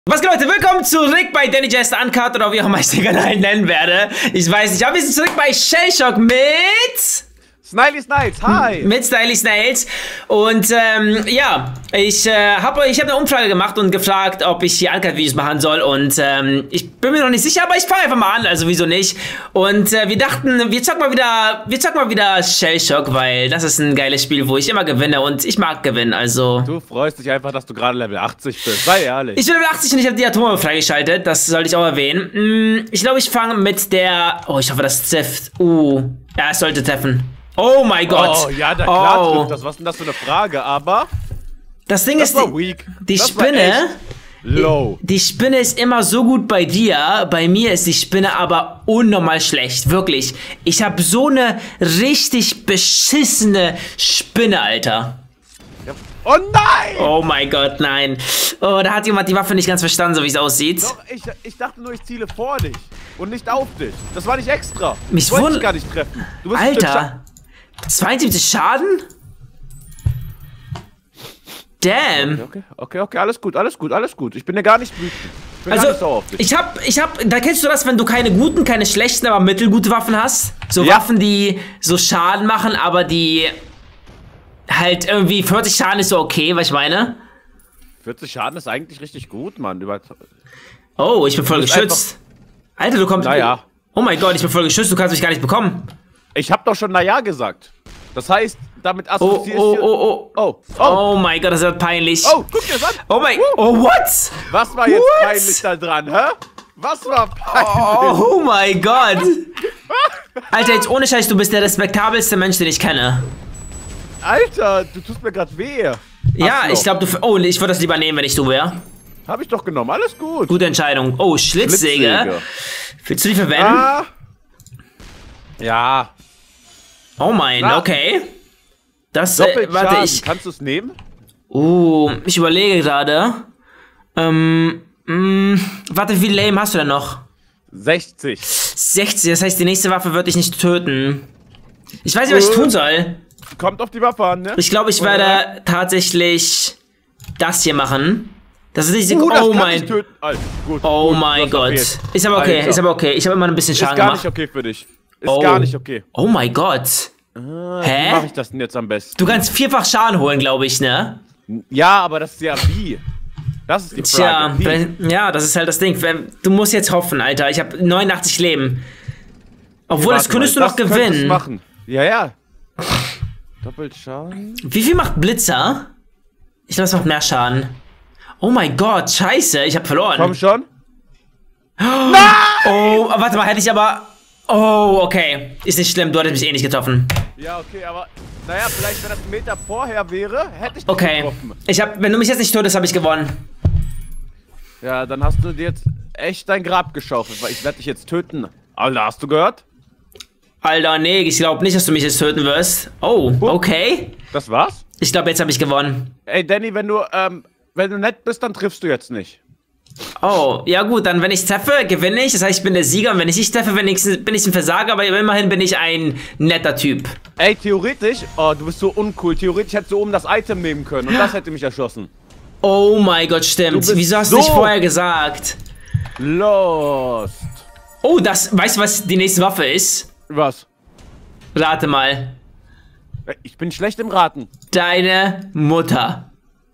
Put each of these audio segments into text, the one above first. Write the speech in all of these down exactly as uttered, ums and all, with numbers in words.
Was geht, Leute? Willkommen zurück bei Danny Jester Uncut oder wie auch immer ich den Kanal nennen werde. Ich weiß nicht, aber wir sind zurück bei Shellshock mit... Sniley Snails, hi! Mit Sniley Snails. Und ähm, ja, ich äh, habe ich hab eine Umfrage gemacht und gefragt, ob ich hier Uncut-Videos machen soll. Und ähm, ich bin mir noch nicht sicher, aber ich fange einfach mal an, also wieso nicht. Und äh, wir dachten, wir zocken mal wieder, wir zocken mal wieder Shellshock, weil das ist ein geiles Spiel, wo ich immer gewinne und ich mag gewinnen, also... Du freust dich einfach, dass du gerade Level achtzig bist, sei ehrlich. Ich bin Level achtzig und ich habe die Atome freigeschaltet, das sollte ich auch erwähnen. Ich glaube, ich fange mit der... Oh, ich hoffe, das trifft. Uh, ja, es sollte treffen. Oh mein Gott. Oh, ja, da klar oh. trifft das. Was ist denn das für eine Frage, aber... Das Ding das ist, war die, weak. die das Spinne... Low. Die Spinne ist immer so gut bei dir, bei mir ist die Spinne aber unnormal schlecht, wirklich. Ich habe so eine richtig beschissene Spinne, Alter. Ja. Oh nein! Oh mein Gott, nein. Oh, da hat jemand die Waffe nicht ganz verstanden, so wie es aussieht. Doch, ich, ich dachte nur, ich ziele vor dich und nicht auf dich. Das war nicht extra. Mich ich wollte wund- dich gar nicht treffen. Du bist Alter, zweiundsiebzig Schaden? Damn. Okay, okay, okay, okay, alles gut, alles gut, alles gut. Ich bin ja gar nicht wütend. Ich bin Also, gar nicht sauer auf dich. ich hab, ich hab, da kennst du das, wenn du keine guten, keine schlechten, aber mittelgute Waffen hast? So Ja. Waffen, die so Schaden machen, aber die halt irgendwie vierzig Schaden ist so okay, was ich meine? vierzig Schaden ist eigentlich richtig gut, Mann. Über Oh, ich bin voll Du bist geschützt. Alter, du kommst... Naja. Oh mein Gott, ich bin voll geschützt, du kannst mich gar nicht bekommen. Ich hab doch schon naja gesagt. Das heißt, damit Oh, assoziierst oh, du... oh, oh. Oh, oh, Oh mein Gott, das wird peinlich. oh, guck dir das an. Oh mein... Oh, what? Was war jetzt What? peinlich da dran, hä? Was war peinlich? Oh mein Gott. Alter, jetzt ohne Scheiß, du bist der respektabelste Mensch, den ich kenne. Alter, du tust mir grad weh. Ja, Hast du ich glaube, du... Oh, ich würde das lieber nehmen, wenn ich du wäre. Hab ich doch genommen, alles gut. Gute Entscheidung. Oh, Schlitzsäge. Schlitzsäge. Willst du die verwenden? Ah. Ja. Oh mein, Na. okay. Das, äh, Doppelt warte, Schaden. ich... Kannst du es nehmen? Uh, ich überlege gerade. Ähm, mh, warte, wie lame hast du denn noch? sechzig. sechzig, das heißt, die nächste Waffe wird dich nicht töten. Ich weiß nicht, was ich Äh. tun soll. Kommt auf die Waffe an, ne? Ich glaube, ich werde tatsächlich das hier machen. Das ist nicht... Uh, das oh kann mein... dich töten. Alter, gut, Oh gut, mein du hast Gott. verfehlt. Ist aber okay, Alter. ist aber okay. Ich habe immer ein bisschen Ist Schaden gar gemacht. nicht okay für dich. Ist Oh. gar nicht okay. Oh mein Gott. Ah, Hä? Wie mache ich das denn jetzt am besten? Du kannst vierfach Schaden holen, glaube ich, ne? Ja, aber das ist ja wie. Das ist die Tja, Frage. Wie? wenn- ja, das ist halt das Ding. Wenn- Du musst jetzt hoffen, Alter. Ich habe neunundachtzig Leben. Obwohl, das Warte könntest mal, du noch das könntest gewinnen. du machen. Ja, ja. Doppelt Schaden. Wie viel macht Blitzer? Ich glaube, es macht mehr Schaden. Oh mein Gott, scheiße, ich habe verloren. Komm schon. Oh, warte mal, hätte ich aber... Oh, okay. Ist nicht schlimm, du hattest mich eh nicht getroffen. Ja, okay, aber naja, vielleicht wenn das einen Meter vorher wäre, hätte ich dich Okay. getroffen. Ich hab, wenn du mich jetzt nicht tötest, habe ich gewonnen. Ja, dann hast du dir jetzt echt dein Grab geschaufelt, weil ich werde dich jetzt töten. Alter, hast du gehört? Alter, nee, ich glaube nicht, dass du mich jetzt töten wirst. Oh, okay. Das war's? Ich glaube, jetzt habe ich gewonnen. Ey, Danny, wenn du, ähm, wenn du nett bist, dann triffst du jetzt nicht. Oh, ja gut, dann wenn ich treffe, gewinne ich. Das heißt, ich bin der Sieger. Und wenn ich nicht treffe, bin ich, bin ich ein Versager. Aber immerhin bin ich ein netter Typ. Ey, theoretisch, oh, du bist so uncool. Theoretisch hättest du oben das Item nehmen können und das hätte mich erschossen. Oh mein Gott, Du stimmt. bist Wieso hast so du nicht vorher gesagt? Lost. Oh, das, weißt du, was die nächste Waffe ist? Was? Rate mal. Ich bin schlecht im Raten. Deine Mutter.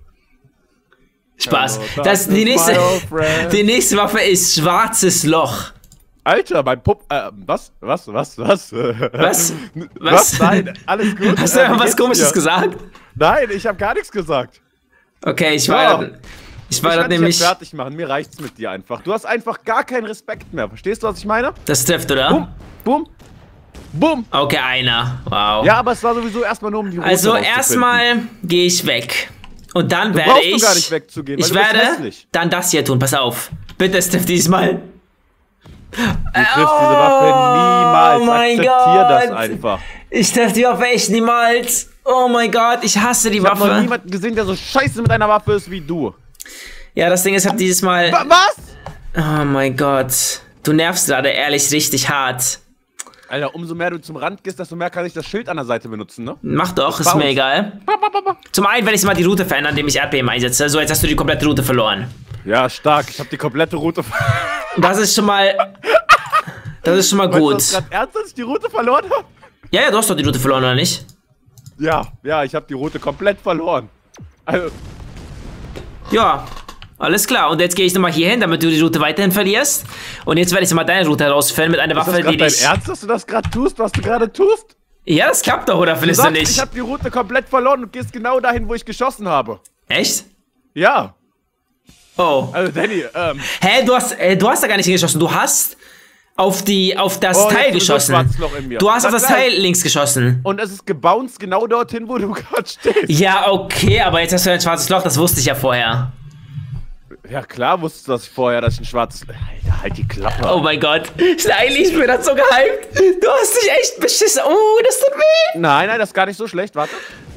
Spaß. Hello, Das, die, darkness, nächste, my old friend. die nächste Waffe ist schwarzes Loch. Alter, mein Pupp, äh, was? Was? Was? Was? Was? Was? Nein, alles gut. Hast du Äh, wie irgendwas geht's Komisches dir? gesagt? Nein, ich habe gar nichts gesagt. Okay, ich war, Ja. ich war Ich grad werde dich nämlich... jetzt fertig machen. Mir reicht's mit dir einfach. Du hast einfach gar keinen Respekt mehr. Verstehst du, was ich meine? Das trifft, oder? Boom, boom, boom. Okay, einer. Wow. Ja, aber es war sowieso erstmal nur um die Route Also rauszufinden. erstmal gehe ich weg. Und dann werde brauchst du ich... gar nicht wegzugehen, weil Ich du bist werde hässlich. dann das hier tun. Pass auf. Bitte, Steph, diesmal. Du triffst diese Waffe niemals. Oh mein Akzeptier Gott. das einfach. Ich treffe die Waffe echt niemals. Oh mein Gott, ich hasse die Ich habe noch Waffe. niemanden gesehen, der so scheiße mit einer Waffe ist wie du. Ja, das Ding ist, ich hab dieses Mal... Wa- Was? Oh mein Gott. Du nervst gerade ehrlich richtig hart. Alter, umso mehr du zum Rand gehst, desto mehr kann ich das Schild an der Seite benutzen, ne? Mach doch, ist Bounce. mir egal. Zum einen werde ich mal die Route verändern, indem ich Erdbeben einsetze. So, jetzt hast du die komplette Route verloren. Ja, stark. Ich habe die komplette Route. Das ist schon mal. Das ist schon mal gut. Weißt du, gerade ernst, dass ich die Route verloren habe? Ja, ja, du hast doch die Route verloren, oder nicht? Ja, ja, ich habe die Route komplett verloren. Also. Ja, alles klar. Und jetzt gehe ich nochmal hier hin, damit du die Route weiterhin verlierst. Und jetzt werde ich nochmal deine Route herausfinden mit einer Ist Waffe, das die dein dich. Ernst, dass du das gerade tust, was du gerade tust? Ja, das klappt doch, oder Du findest du sagst, nicht? ich habe die Route komplett verloren und gehst genau dahin, wo ich geschossen habe. Echt? Ja. Oh. Also, Danny, ähm. Hä, du hast, äh, du hast da gar nicht hingeschossen. Du hast auf die, auf das Oh, Teil jetzt ist so ein geschossen. schwarzes Loch in mir. Du hast auf Das das gleich. Teil links geschossen. Und es ist gebounced genau dorthin, wo du gerade stehst. Ja, okay, aber jetzt hast du ein schwarzes Loch, das wusste ich ja vorher. Ja, klar wusstest du das vorher, dass ich ein schwarzes. Alter, halt die Klappe. Oh mein Gott. Schneili, ich bin das so gehypt. Du hast dich echt beschissen. Oh, das tut weh. Nein, nein, das ist gar nicht so schlecht. Warte.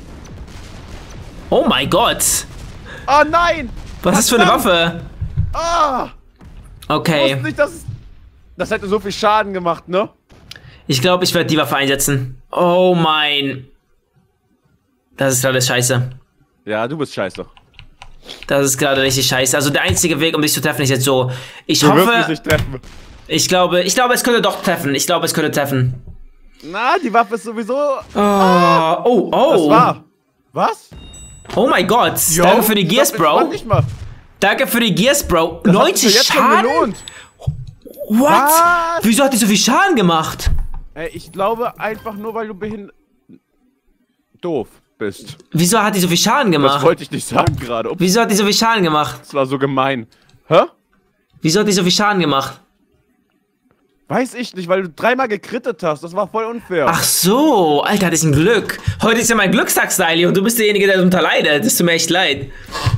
Oh mein Gott. Oh nein! Was ist das für eine Waffe? Ah! Ich Okay. wusste nicht, dass es. Das hätte so viel Schaden gemacht, ne? Ich glaube, ich werde die Waffe einsetzen. Oh mein. Das ist gerade scheiße. Ja, du bist scheiße. Das ist gerade richtig scheiße. Also der einzige Weg, um dich zu treffen, ist jetzt so. Ich Du wirst mich hoffe. nicht treffen. Ich glaube, ich glaube, es könnte doch treffen. Ich glaube, es könnte treffen. Na, die Waffe ist sowieso. Oh, oh, oh. Das war. Was? Oh mein Gott. Jo, Danke für die ich Gears, glaub, ich Bro. Nicht mal. Danke für die Gears, Bro. Das hat sich neunzig ja jetzt schon Schaden? gelohnt. What? Was? Wieso hat die so viel Schaden gemacht? Ey, ich glaube einfach nur, weil du behindert. Doof bist. Wieso hat die so viel Schaden Das gemacht? wollte ich nicht sagen gerade. Ups, Wieso hat die so viel Schaden gemacht? das war so gemein. Hä? Wieso hat die so viel Schaden gemacht? Weiß ich nicht, weil du dreimal gekrittet hast. Das war voll unfair. Ach so, Alter, das ist ein Glück. Heute ist ja mein Glückstag, Styli, und du bist derjenige, der darunter leidet. Das tut mir echt leid.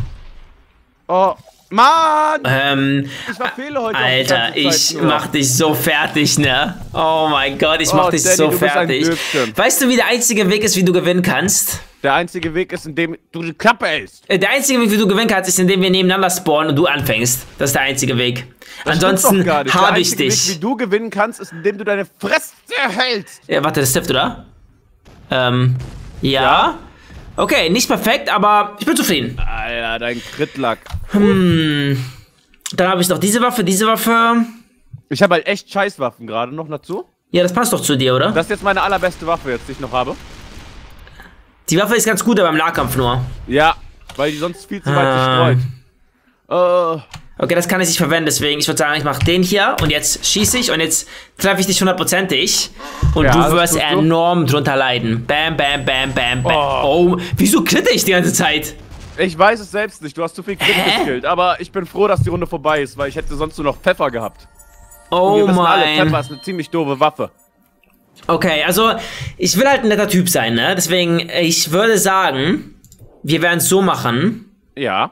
Oh, Mann! Ähm, Ich verfehle heute auch die Alter, ganze ich Zeit nur. mach dich so fertig, ne? Oh mein Gott, ich mach Oh, dich Danny, so du bist ein fertig. Blödchen. Weißt du, wie der einzige Weg ist, wie du gewinnen kannst? Der einzige Weg ist, indem du die Klappe hältst. Äh, Der einzige Weg, wie du gewinnen kannst, ist, indem wir nebeneinander spawnen und du anfängst. Das ist der einzige Weg. Das stimmt Ansonsten doch gar nicht. Der habe ich einzige dich. Weg, wie du gewinnen kannst, ist, indem du deine Fresse hältst. Ja, warte, das trifft, oder? Ähm, ja. Ja. Okay, nicht perfekt, aber ich bin zufrieden. Alter, dein Kritlack. Hm. Dann habe ich noch diese Waffe, diese Waffe. Ich habe halt echt Scheißwaffen gerade noch dazu. Ja, das passt doch zu dir, oder? Das ist jetzt meine allerbeste Waffe jetzt, die ich noch habe. Die Waffe ist ganz gut, aber im Nahkampf nur. Ja, weil die sonst viel zu weit Ah. sich streut. Äh, Okay, das kann ich nicht verwenden, deswegen, ich würde sagen, ich mache den hier und jetzt schieße ich und jetzt treffe ich dich hundertprozentig und Ja, du das wirst tust du. enorm drunter leiden. Bam, bam, bam, bam, bam. Oh. Oh, wieso kritte ich die ganze Zeit? ich weiß es selbst nicht, du hast zu viel Crit Hä? geskillt, aber ich bin froh, dass die Runde vorbei ist, weil ich hätte sonst nur noch Pfeffer gehabt. Und Oh wir wissen alle, Pfeffer mein. ist eine ziemlich doofe Waffe. Okay, also ich will halt ein netter Typ sein, ne? Deswegen, ich würde sagen, wir werden es so machen. Ja.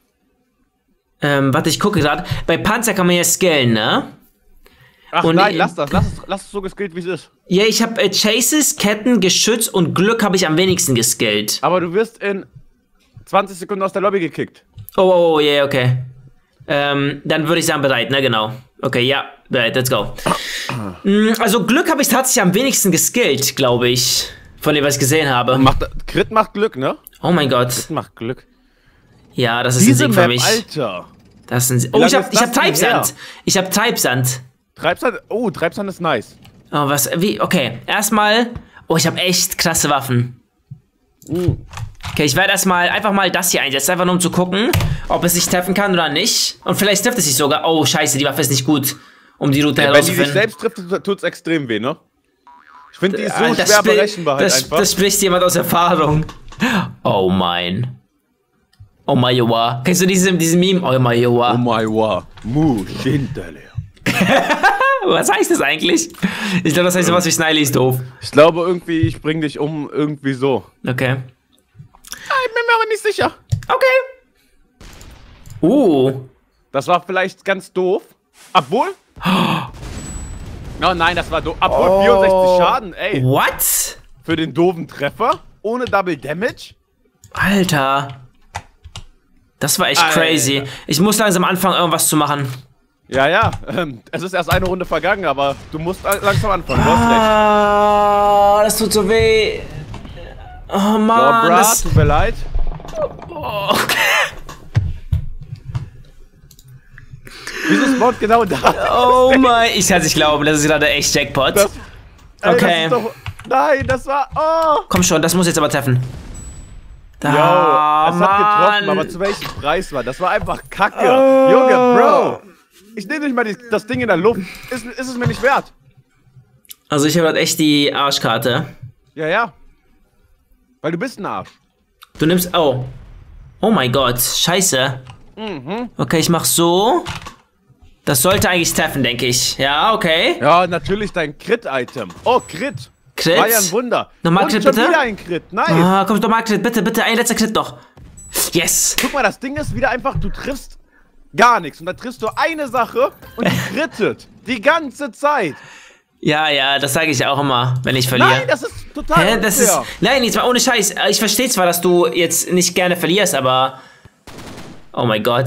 Ähm, warte, ich gucke gerade. Bei Panzer kann man ja skillen, ne? Ach Und nein, in- lass das, lass es, lass es so geskillt, wie es ist. Ja, ich habe äh, Chases, Ketten, Geschütz und Glück habe ich am wenigsten geskillt. Aber du wirst in zwanzig Sekunden aus der Lobby gekickt. Oh, oh, oh, yeah, okay. Ähm, dann würde ich sagen, bereit, ne, genau. Okay, ja, bereit, let's go. Mm, also Glück habe ich tatsächlich am wenigsten geskillt, glaube ich. Von dem, was ich gesehen habe. Macht, Crit macht Glück, ne? Oh mein Gott. Crit macht Glück. Ja, das ist Diese ein Sieg für Map, mich. Alter. Das ist ein Sieg. Oh, lange ich habe ist ich das hab denn Treibsand. her? Ich habe Treibsand. Treibsand, oh, Treibsand ist nice. Oh, was, wie, okay. Erstmal, oh, ich habe echt krasse Waffen. Okay, ich werde erstmal einfach mal das hier einsetzen, einfach nur um zu gucken, ob es sich treffen kann oder nicht. Und vielleicht trifft es sich sogar. Oh, scheiße, die Waffe ist nicht gut, um die Route Ja, wenn die sich herauszufinden. selbst trifft, tut's extrem weh, ne? Ich finde, die ist so Ah, das schwer spri- berechenbar halt das, einfach. das spricht jemand aus Erfahrung. Oh mein. Oh my Joa. Kennst du diesen, diesen Meme? Oh my Joa. my wa, mu, Schindele. Was heißt das eigentlich? Ich glaube, das heißt sowas wie Sniley ist doof. Ich glaube irgendwie, ich bring dich um, irgendwie so. Okay. Ich bin mir aber nicht sicher. Okay. Uh. Das war vielleicht ganz doof. Obwohl? Oh nein, das war doof. Obwohl, vierundsechzig Schaden, ey. What? Für den doofen Treffer? Ohne Double Damage? Alter. Das war echt Alter. crazy. Ich muss langsam anfangen, irgendwas zu machen. Ja, ja. Ähm, es ist erst eine Runde vergangen, aber du musst langsam anfangen. Du hast recht. Ah, das tut so weh. Oh So, Mann. bra, das, tut mir leid. oh. Wieso spawnt genau da? Oh mein, ich kann es nicht glauben, das ist gerade echt Jackpot. Das, ey, okay. Das ist doch, nein, das war, oh. Komm schon, das muss jetzt aber treffen. Da, Yo, es hat getroffen, Mann. aber zu welchem Preis war? Das war einfach Kacke. Oh. Junge, Bro. Ich nehme nicht mal die, das Ding in der Luft. Ist, ist es mir nicht wert. Also ich habe halt echt die Arschkarte. Ja, ja. Weil du bist ein Arsch. Du nimmst, oh. Oh mein Gott, scheiße. Mhm. Okay, ich mach so. Das sollte eigentlich treffen, denke ich. Ja, okay. Ja, natürlich dein Crit-Item. Oh, Crit. Crit? War ja ein Wunder. Nochmal Und Crit, schon bitte? wieder ein Crit. Nice. Ah, komm, nochmal Crit, bitte, bitte, ein letzter Crit noch. Yes. Guck mal, das Ding ist wieder einfach, du triffst gar nichts. Und dann triffst du eine Sache und die crittet. Die ganze Zeit. Ja, ja, das sage ich auch immer, wenn ich verliere. Nein, das ist total Hä, das ist, nein, jetzt mal ohne Scheiß. Ich verstehe zwar, dass du jetzt nicht gerne verlierst, aber... Oh mein Gott.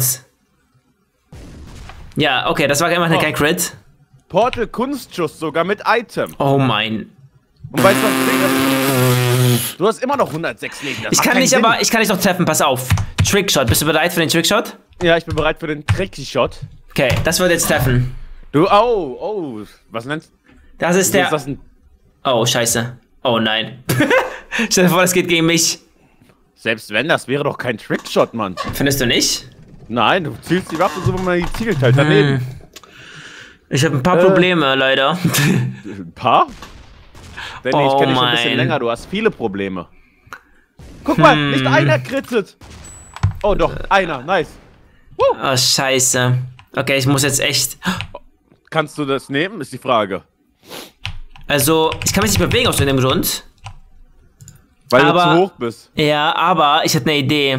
Ja, okay, das war einfach oh. kein Crit. Portal Kunstschuss sogar mit Item. Oh mein... Und weißt du, was das Ding ist? Du hast immer noch hundertsechs Leben. Das ich kann nicht, Sinn. aber ich kann dich noch treffen, pass auf. Trickshot, bist du bereit für den Trickshot? Ja, ich bin bereit für den Trickshot. Okay, das wird jetzt treffen. Du, oh, oh, was nennst du? Das ist der... Ist das ein oh, scheiße. Oh nein. Stell dir vor, das geht gegen mich. Selbst wenn, das wäre doch kein Trickshot, Mann. Findest du nicht? Nein, du zielst die Waffe so, wie man die zielt halt daneben. Hm. Ich habe ein paar äh, Probleme, leider. Ein paar? Denn oh ich kenne dich schon ein bisschen länger, du hast viele Probleme. Guck hm. mal, nicht einer crittet. Oh doch, einer, nice. Woo. Oh, scheiße. Okay, ich muss jetzt echt... Kannst du das nehmen, ist die Frage. Also, ich kann mich nicht bewegen aus dem Grund. Weil aber, du zu hoch bist. Ja, aber ich hatte eine Idee.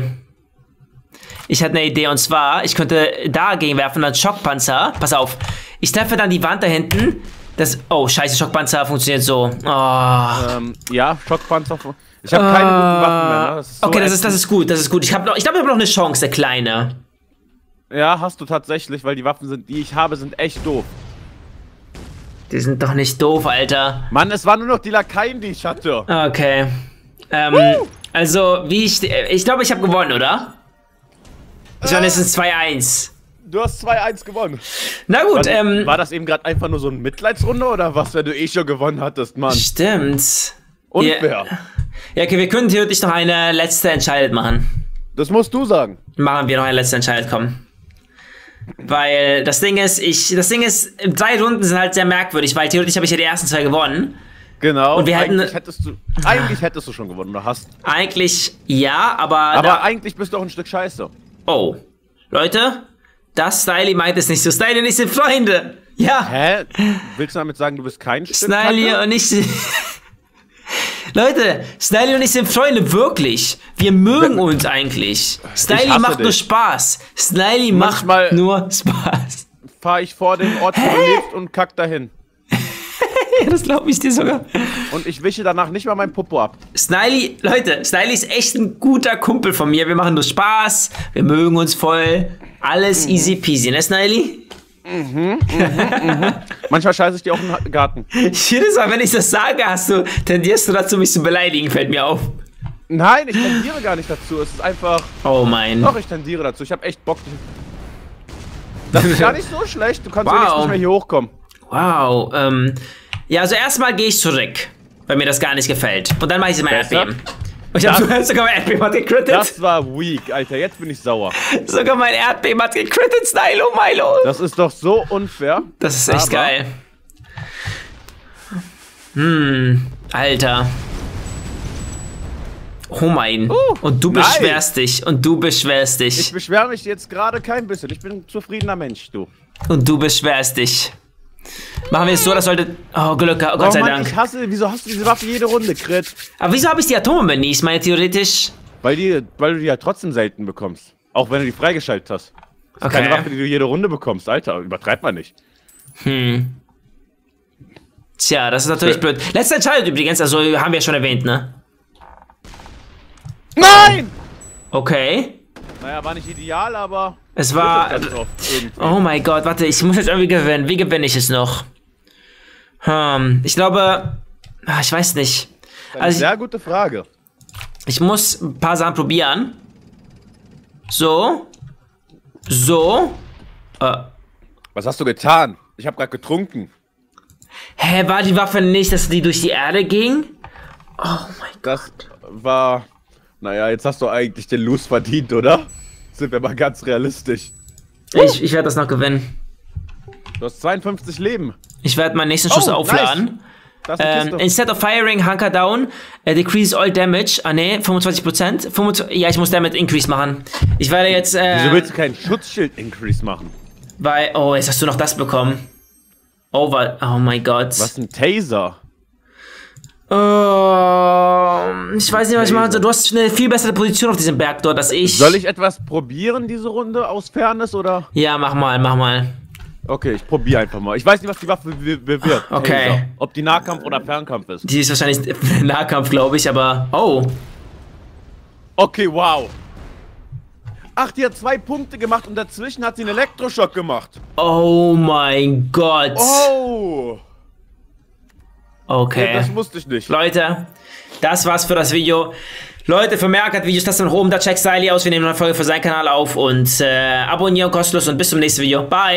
Ich hatte eine Idee und zwar, ich könnte dagegen werfen, dann Schockpanzer. Pass auf, ich treffe dann die Wand da hinten. Das, oh, scheiße, Schockpanzer funktioniert so. Oh. Ähm, ja, Schockpanzer. Ich habe keine uh, guten Waffen mehr. Ne? Das ist so okay, das ist, das ist gut, das ist gut. Ich, hab noch, ich glaube, ich habe noch eine Chance, der Kleine. Ja, hast du tatsächlich, weil die Waffen, sind, die ich habe, sind echt doof. Die sind doch nicht doof, Alter. Mann, es waren nur noch die Lakaien, die ich hatte. Okay. Ähm, uh. also, wie ich... Ich glaube, ich habe gewonnen, oder? Ich meine, es ist zwei eins. Du hast zwei eins gewonnen. Na gut, war, ähm... War das eben gerade einfach nur so eine Mitleidsrunde, oder was, wenn du eh schon gewonnen hattest, Mann? Stimmt. Unfair. Ja, ja okay, wir können theoretisch noch eine letzte Entscheidung machen. Das musst du sagen. Machen wir noch eine letzte Entscheidung, komm. Weil das Ding ist, ich, das Ding ist, drei Runden sind halt sehr merkwürdig, weil theoretisch habe ich ja die ersten zwei gewonnen. Genau. Und wir hätten, eigentlich, hättest du, eigentlich hättest du schon gewonnen, oder hast? Eigentlich ja, aber... Aber da, eigentlich bist du auch ein Stück Scheiße. Oh. Leute, das Sniley meint es nicht so. Sniley und ich sind Freunde. Ja. Hä? Willst du damit sagen, du bist kein Stück Sniley und ich... Leute, Sniley und ich sind Freunde, wirklich. Wir mögen uns eigentlich. Sniley macht dich. nur Spaß. Sniley Manchmal macht nur Spaß. Fahr ich vor dem Ort, wo du lebst und kack dahin. Ja, das glaube ich dir sogar. Und ich wische danach nicht mal mein Popo ab. Sniley, Leute, Sniley ist echt ein guter Kumpel von mir. Wir machen nur Spaß. Wir mögen uns voll. Alles mhm. easy peasy, ne, Sniley? Mhm, mhm, mhm. Manchmal scheiße ich dir auch im Garten. Jedes Mal, wenn ich das sage, hast du, tendierst du dazu, mich zu beleidigen, fällt mir auf. Nein, ich tendiere gar nicht dazu. Es ist einfach... Oh mein... Doch, ich tendiere dazu. Ich habe echt Bock. Das ist gar nicht so schlecht. Du kannst wow. wenigstens nicht mehr hier hochkommen. Wow, ähm... Ja, also erstmal gehe ich zurück, weil mir das gar nicht gefällt. Und dann mache ich es mal Erdbeben. Und ich habe sogar mein Erdbeben hat gecrittet. Das war weak, Alter. Jetzt bin ich sauer. Sogar mein Erdbeben hat gecrittet, Snilo, Milo. Das ist doch so unfair. Das ist echt Aber geil. Hm, Alter. Oh mein. Uh, und du nice. beschwerst dich. Und du beschwerst dich. Ich beschwere mich jetzt gerade kein bisschen. Ich bin ein zufriedener Mensch, du. Und du beschwerst dich. Machen wir es so, das sollte... Oh, Glück, oh, Gott oh, sei Mann, Dank. Ich hasse, wieso hast du diese Waffe jede Runde, Crit? Aber wieso habe ich die Atombombe nie? Ich meine, theoretisch... Weil, die, weil du die ja trotzdem selten bekommst. Auch wenn du die freigeschaltet hast. Das okay. ist keine Waffe, die du jede Runde bekommst. Alter, übertreibt man nicht. Hm. Tja, das ist natürlich ja. blöd. Letzte Entscheidung übrigens, also haben wir ja schon erwähnt, ne? Nein! Okay. Naja, war nicht ideal, aber... Es war... Oh mein Gott, warte, ich muss jetzt irgendwie gewinnen. Wie gewinne ich es noch? Hm, ich glaube... Ach, ich weiß nicht. Eine also sehr ich, gute Frage. Ich muss ein paar Sachen probieren. So. So. Äh. Was hast du getan? Ich habe gerade getrunken. Hä, war die Waffe nicht, dass die durch die Erde ging? Oh mein Gott. Das war... Naja, jetzt hast du eigentlich den Loose verdient, oder? Sind wir mal ganz realistisch. Ich, ich werde das noch gewinnen. Du hast zweiundfünfzig Leben. Ich werde meinen nächsten Schuss oh, aufladen. Nice. Das ist eine Ähm, Kiste. instead of firing, hunker down, uh, decrease all damage. Ah ne, fünfundzwanzig Prozent. fünfundzwanzig, ja, ich muss damit Increase machen. Ich werde jetzt... Äh, Wieso willst du keinen Schutzschild-Increase machen? Weil... Oh, jetzt hast du noch das bekommen. Over... Oh mein Gott. Was ist ein Taser? Oh, ich weiß nicht, was ich machen soll. Du hast eine viel bessere Position auf diesem Berg dort als ich. Soll ich etwas probieren, diese Runde, aus Fairness, oder? Ja, mach mal, mach mal. Okay, ich probiere einfach mal. Ich weiß nicht, was die Waffe be- bewirkt. Okay. Taser. Ob die Nahkampf oder Fernkampf ist. Die ist wahrscheinlich Nahkampf, glaube ich, aber... Oh. Okay, wow. Ach, die hat zwei Punkte gemacht und dazwischen hat sie einen Elektroschock gemacht. Oh mein Gott. Oh. Okay. Ja, das wusste ich nicht. Leute, das war's für das Video. Leute, für mehr Arcade-Videos, lasst nach oben, da checkt Styli aus. Wir nehmen eine Folge für seinen Kanal auf und äh, abonnieren kostenlos und bis zum nächsten Video. Bye.